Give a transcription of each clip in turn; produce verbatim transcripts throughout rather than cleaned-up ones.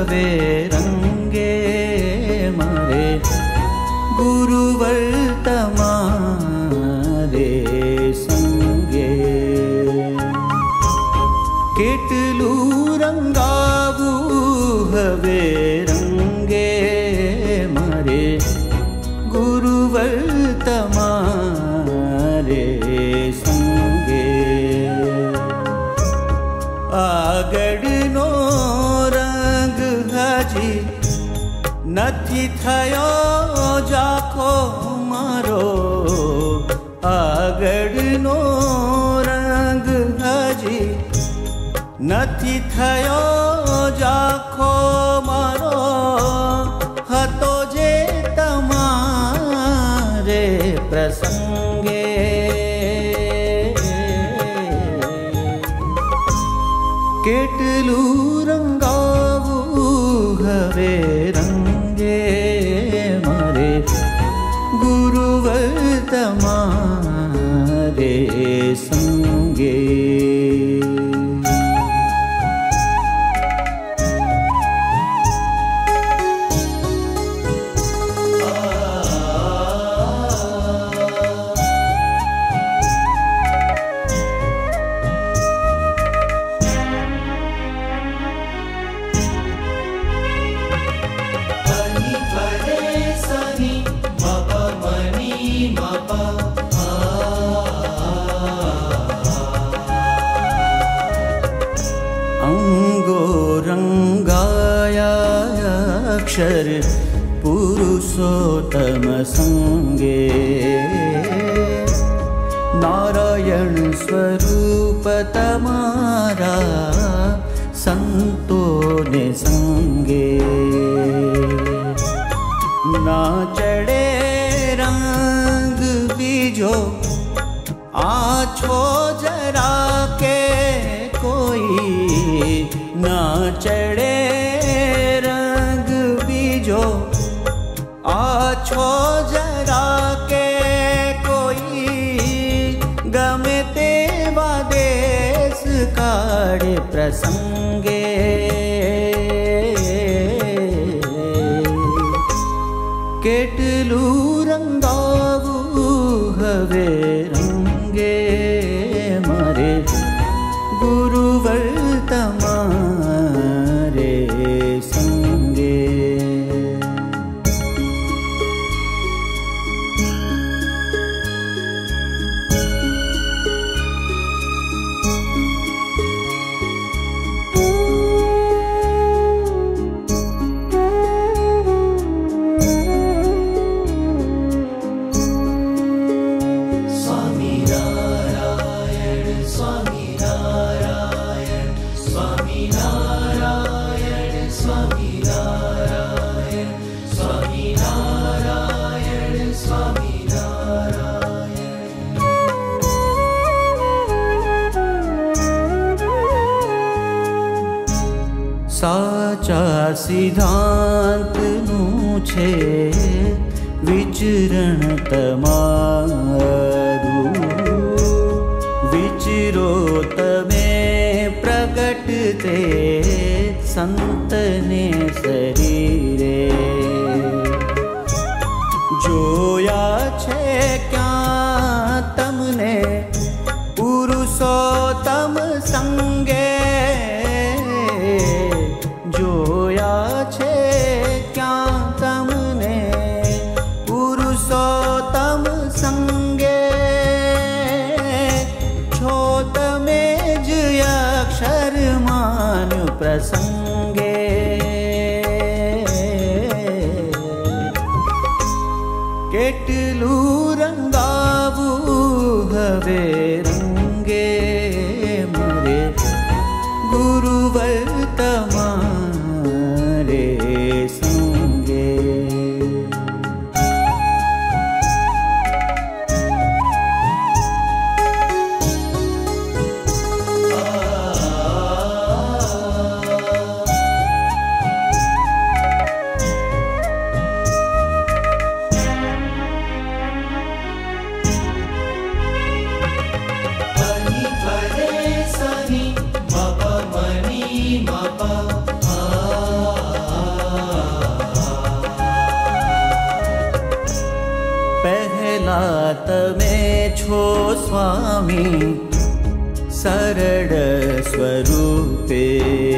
हवे रंगे मारे गुरुवर तमारे संगे केटलू रंगावू हवे रंगे मारे गुरुवर तमारे संगे આગળનો રંગ હજી નથી થયો જાખો મારો આગળનો રંગ હજી નથી થયો જાખો મારો હતો જે તમારે પ્રસંગે केटलू रंगावू हवे रंगे मारे गुरुवर तमारे संगे अंगो रंगाया अक्षर पुरुषोत्तम संगे नारायण स्वरूप तमारा संतों ने संगे ना चढ़े रंग बीजो आछो जरा के कोई ना चढ़े रंग बीजो आछो जरा के कोई गमे तेवा देश काढ़े प्रसंगे केटलू रंगावू हवे रंगे मारे गुरुवर तमारे संगे साचा सिद्धांत नु छे विचरण तमारू विचरो तमे प्रगट ते संतने शरीरे जोया छे क्या तमने पुरुषोत्तम संगे जोया छे क्या तमने पुरुषोत्तम संगे छो तमे ज अक्षर मान्यु प्रसंगे केटलू रंगावू हवे रंगे मारे गुरुवर तमारे संगे તમે છો સ્વામી સરળ સ્વરૂપે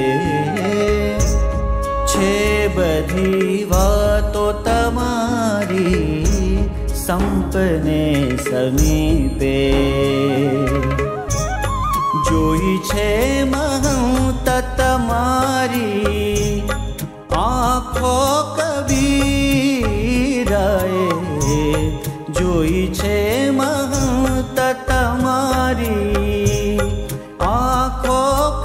છે બધી વાતો તમારી સંપને સમીપે જોઈ છે મહંત તમારી આંખો કબીરાએ જોઈ છે મહંત તમારી આંખો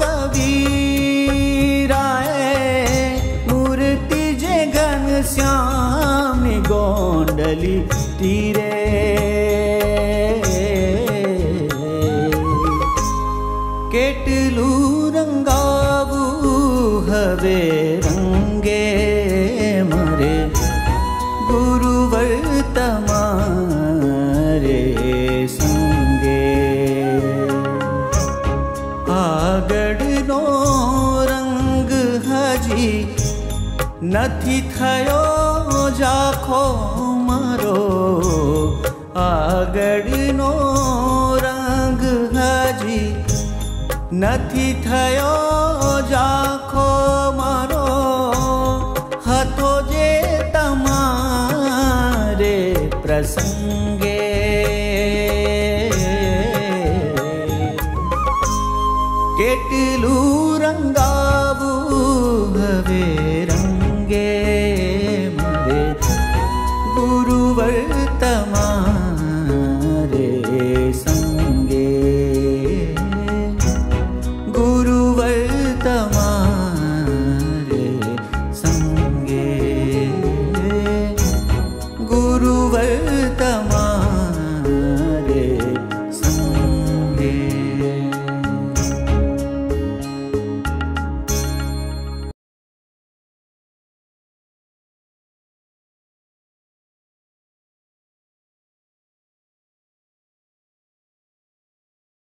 કબીરાએ મૂર્તિ જે ઘનશ્યામની ગોંડલી તીરે કેટલું રંગાવું હવે રંગે મારે ગુરુવર તમારે સંગે આગળનો રંગ હજી નથી થયો ઝાખો મારો આગળનો રંગ હજી નથી થયો ઝાખો મારો હતો જે તમારે પ્રસંગે કેટલું રંગાવું હવે રંગે મારે ગુરુવર તમારે સંગે ગુરુવર તમારે સંગે ગુરુવર તમારે